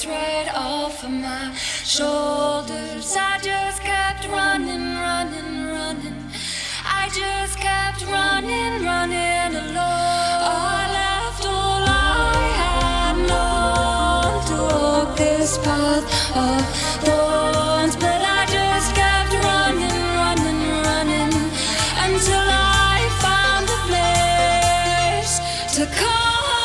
weights right off of my shoulders. I just kept running, running, running. I just kept running, running alone. I left all I had known to walk this path of thorns, but I just kept running, running, running until I found a place to come.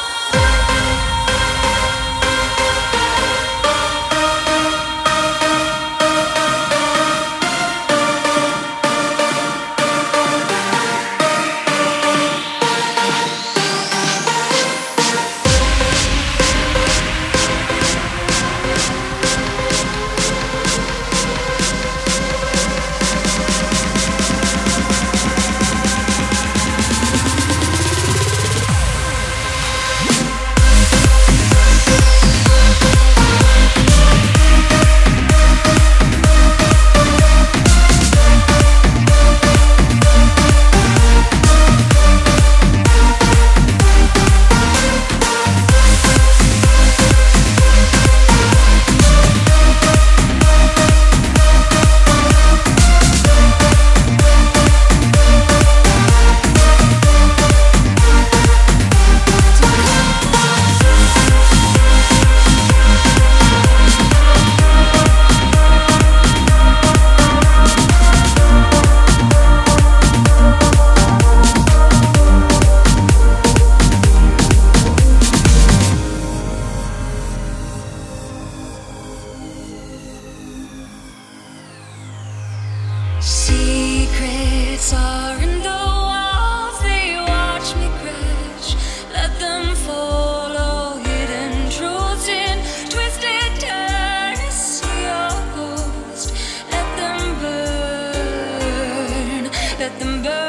Secrets are in the walls, they watch me crash. Let them follow hidden truths in twisted turns. See your ghost, let them burn, let them burn.